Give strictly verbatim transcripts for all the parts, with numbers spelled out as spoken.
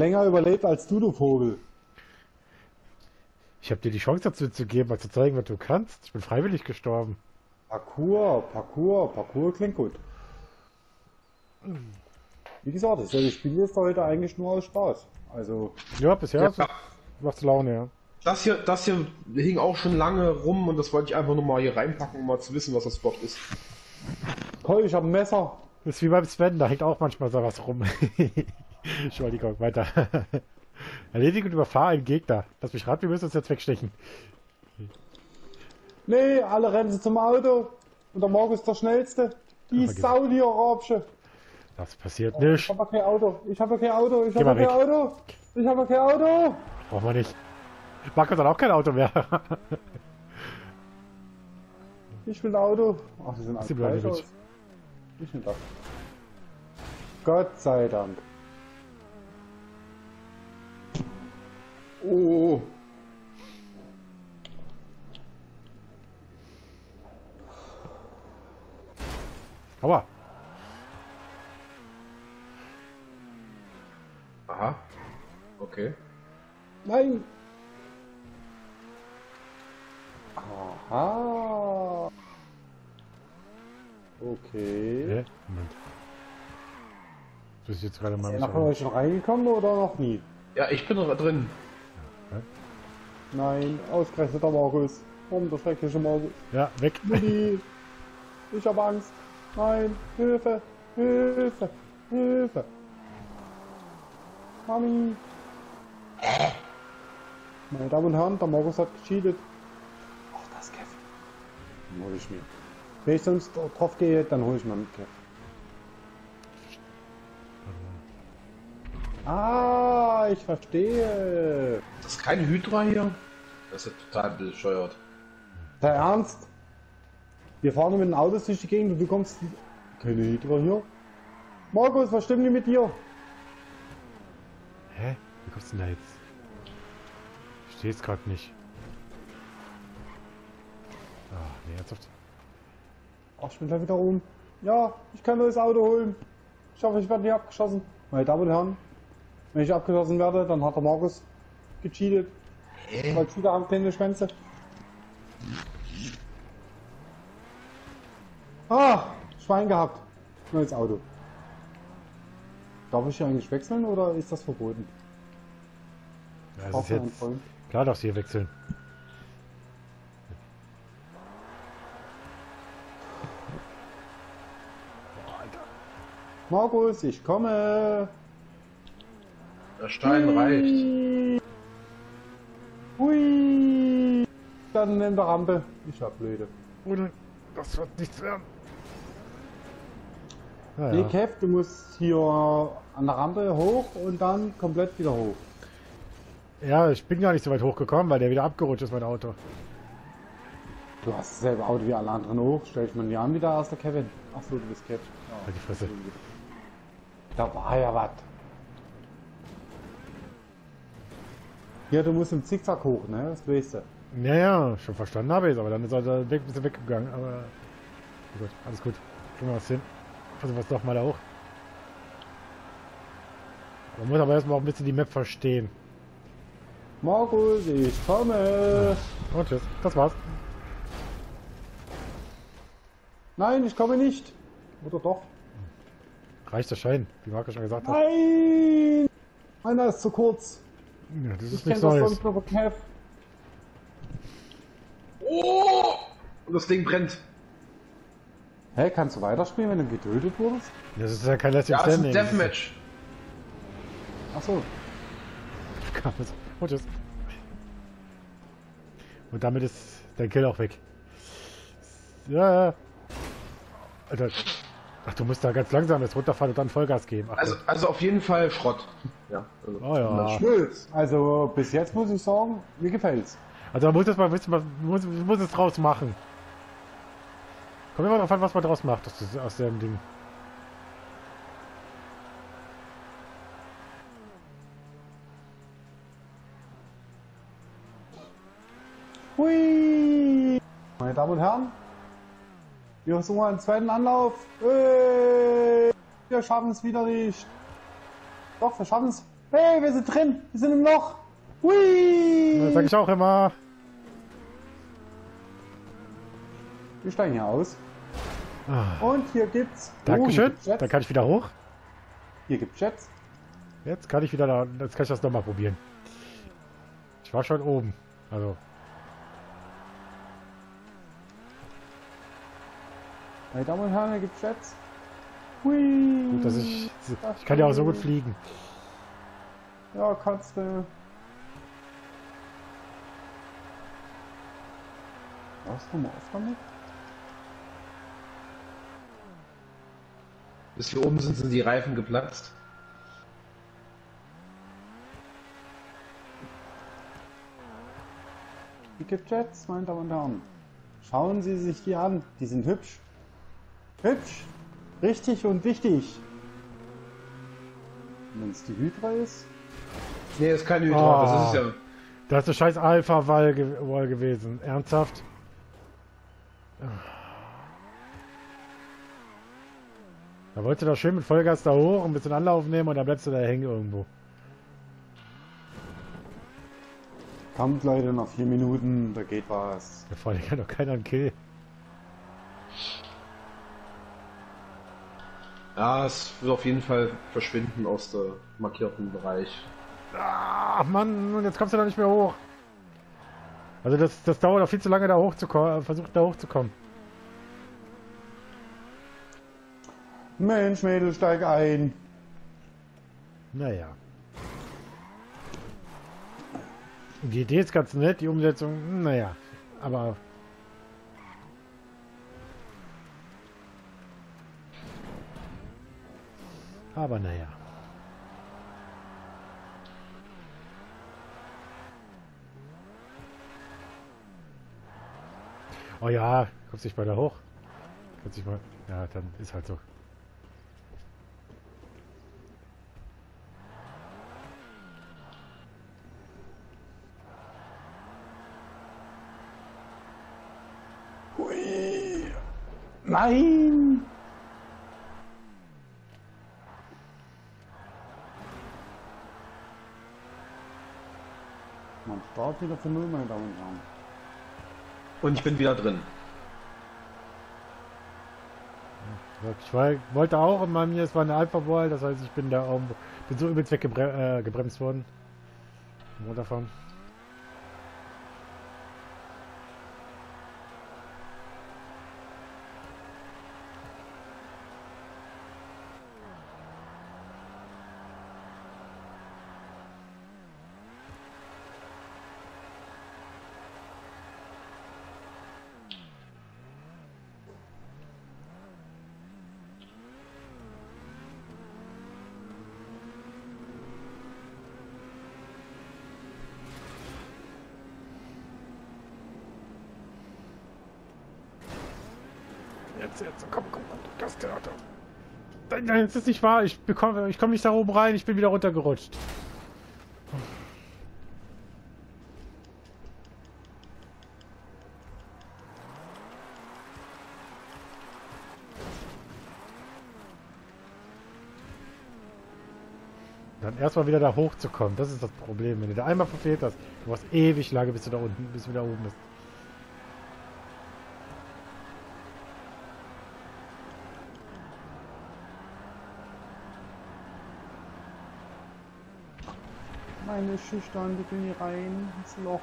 länger überlebt als du, du Vogel. Ich habe dir die Chance dazu zu geben, mal zu zeigen, was du kannst. Ich bin freiwillig gestorben. Parkour, Parkour, Parkour klingt gut. Wie gesagt, das Spiel ist heute eigentlich nur aus Spaß. Also. Ja, bisher Ja. macht's Laune, ja. Das hier, das hier hing auch schon lange rum und das wollte ich einfach nur mal hier reinpacken, um mal zu wissen, was das überhaupt ist. Toll, ich habe ein Messer. Das ist wie beim Sven, da hängt auch manchmal so was rum. Entschuldigung, weiter. Erledige und überfahre einen Gegner. Lass mich raten, wir müssen uns jetzt wegstechen. Nee, alle rennen sie zum Auto. Und der Markus ist der Schnellste. Die Aber Sau, die Rabsche. Das passiert Ich nicht. habe kein Auto. Ich habe kein Auto. Ich Geh habe mal kein Auto. Ich habe kein Auto. Brauchen wir nicht. Markus hat auch kein Auto mehr. Ich will ein Auto. Ach, die sind alle Sie gleich bleiben aus. Ich nicht das. Gott sei Dank. Oh, Aua. aha. Okay. Nein. Aha. Okay. Hä? Moment. Das ist jetzt gerade mal Ist ein er nach euch schon reingekommen oder noch nie? Ja, ich bin noch drin. Nein, ausgerechnet der Markus. Warum der schreckliche Markus? Ja, weg. Mutti, ich habe Angst. Nein, Hilfe, Hilfe, Hilfe. Mami. Meine Damen und Herren, der Markus hat gecheatet. Ach, das Kev. Den hol ich mir. Wenn ich sonst drauf gehe, dann hole ich mir mit Kev. Ah, ich verstehe. Das ist kein Hydra hier? Das ist ja total bescheuert. Der Ernst? Wir fahren mit den Autos durch die Gegend und du kommst... Keine Hydra hier. Markus, was stimmt denn mit dir? Hä? Wie kommst du denn da jetzt? Ich stehe jetzt gerade nicht. Ah, nee, ernsthaft. Ach, ich bin gleich wieder oben. Ja, ich kann nur das Auto holen. Ich hoffe, ich werde nicht abgeschossen. Meine Damen und Herren, wenn ich abgeschossen werde, dann hat der Markus gecheatet. Hä? Weil Cheater haben kleine Schwänze. Ah, Schwein gehabt. Neues Auto. Darf ich hier eigentlich wechseln oder ist das verboten? Ja, das Braucht ist man einen jetzt... Freund? Klar darfst du hier wechseln. Markus, ich komme. Der Stein reicht. Hui. Dann in der Rampe. Ich hab blöde. Oder? Das wird nichts werden. Ja, Nee, ja. Kev, du musst hier an der Rampe hoch und dann komplett wieder hoch. ja, ich bin gar nicht so weit hochgekommen, weil der wieder abgerutscht ist, mein Auto. Du hast dasselbe Auto wie alle anderen hoch. Stell ich mal nie an, wie der erste Kevin. Achso, du bist Kev. Ja. Halt die Fresse. Da war ja was. Ja, du musst im Zickzack hoch, ne? Das weißt du. Ja, ja, schon verstanden habe ich es, aber dann ist er da weg, ein bisschen weggegangen. Aber ja, gut, alles gut. Kriegen wir was hin. Versuchen wir es doch mal da hoch. Man muss aber erstmal auch ein bisschen die Map verstehen. Markus, ich komme. Und tschüss, das war's. Nein, ich komme nicht. Oder doch? Reicht der Schein, wie Marco schon gesagt hat. Nein! Einer ist zu kurz. Ja, das ist Ich kenne nichts das Neues. sonst nur von Kev. Oh! Und das Ding brennt. Hä, kannst du weiterspielen, wenn du getötet wurdest? Das ist ja kein Last Ja, das ist ein Standing. Deathmatch. Achso. Und tschüss. Und damit ist dein Kill auch weg. Ja, ja. Alter. Ach, du musst da ganz langsam jetzt runterfahren und dann Vollgas geben. Ach, Also, also auf jeden Fall Schrott. Ja. Also, oh ja. Schmutz. Also bis jetzt muss ich sagen, mir gefällt's. Also man muss jetzt mal wissen, was muss, muss es draus machen. Kommt immer drauf an, was man draus macht aus, das- aus dem Ding. Hui! Meine Damen und Herren, wir suchen einen zweiten Anlauf. Hey! Wir schaffen es wieder nicht. Doch, wir schaffen es. Hey, wir sind drin. Wir sind im Loch. Hui! Das sag ich auch immer. Wir steigen hier aus. Ah, Und hier gibt's... Dankeschön. Oh, hier gibt's Dann Jets. kann ich wieder hoch. Hier gibt's Jets. Jetzt kann ich wieder da. Jetzt kann ich das nochmal probieren. Ich war schon oben. Also. Meine Damen und Herren, hier gibt's Jets. Hui! Gut, dass ich. Ich kann ja auch so gut fliegen. Ja, kannst du. Was du mal auf damit? Bis wir oben sind, sind die Reifen geplatzt. Die gibt Jets, meine Damen und Herren. Schauen Sie sich die an. Die sind hübsch. Hübsch. Richtig und wichtig. Wenn es die Hydra ist. Nee, ist keine Hydra, Oh. das ist ja. Das ist eine scheiß Alpha-Wall ge Wall gewesen. Ernsthaft? Da wolltest du doch schön mit Vollgas da hoch, ein bisschen Anlauf nehmen und dann bleibst du da hängen irgendwo. Kommt Leute, noch vier Minuten, da geht was. Da vorne kann doch keiner einen Kill. Ja, es wird auf jeden Fall verschwinden aus dem markierten Bereich. Ach Mann, und jetzt kommst du da nicht mehr hoch. Also das, das dauert auch viel zu lange da hochzukommen, versucht da hochzukommen. Mensch, Mädel, steig ein. Naja. Die Idee ist ganz nett, die Umsetzung, naja. Aber... Aber naja. Oh ja, kommst dich weiter hoch. Kannst dich mal... Ja, dann ist halt so. Hui. Nein! Man startet wieder von Null, meine Damen und Herren. Und ich bin wieder drin. Ich war, wollte auch, und bei mir, es war eine Alpha-Wall, das heißt, ich bin da irgendwo, bin so übelst weggebremst äh, gebremst worden. Im Runterfahren. Jetzt, jetzt, komm, komm, komm, das ist der Auto. Nein, nein, das ist nicht wahr. Ich bekomme, ich komme nicht da oben rein. Ich bin wieder runtergerutscht. Dann erstmal wieder da hochzukommen. Das ist das Problem. Wenn du da einmal verfehlt hast, du brauchst ewig lange, bis du da unten, bis du wieder oben bist. Meine Schüchtern, die gehen hier rein ins Loch.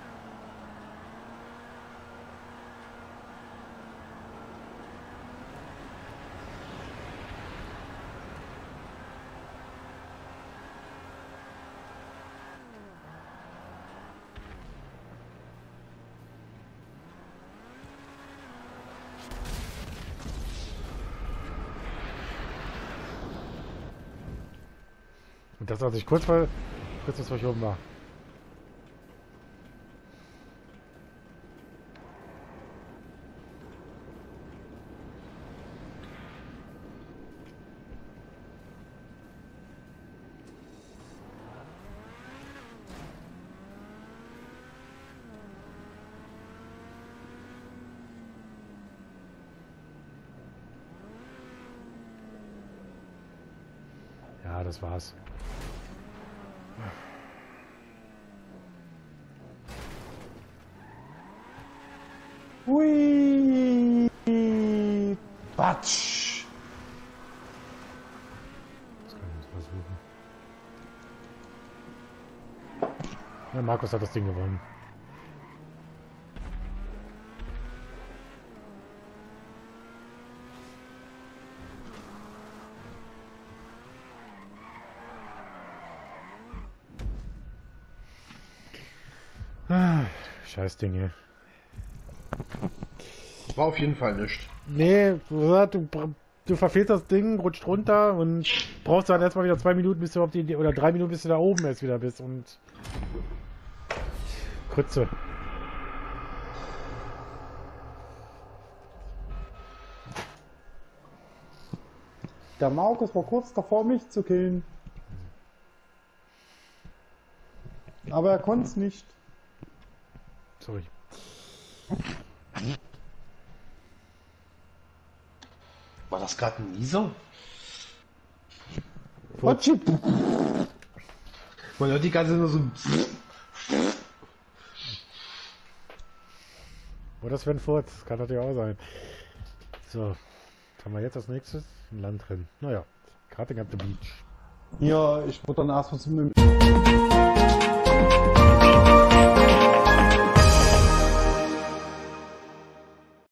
Und das, als ich kurz vor, kurz bevor ich oben war. Ja, das war's. Hui! Batsch! Das kann ich versuchen. Ja, Markus hat das Ding gewonnen. Ah, scheiß Dinge. War auf jeden Fall nicht. Nee, du, du verfehlst das Ding, rutscht runter und brauchst dann erstmal wieder zwei Minuten, bis du auf die, oder drei Minuten, bis du da oben erst wieder bist und Krütze. Der Markus war kurz davor, mich zu killen. Aber er konnte es nicht. Sorry. War das gerade ein Nieser? Watschi! Man hört die ganze Zeit nur so. Wo das für ein Furz? Das kann natürlich auch sein. So. Was haben wir jetzt als nächstes? Ein Land drin. Naja. Karting up the beach. Ja, ich wurde dann erstmal zum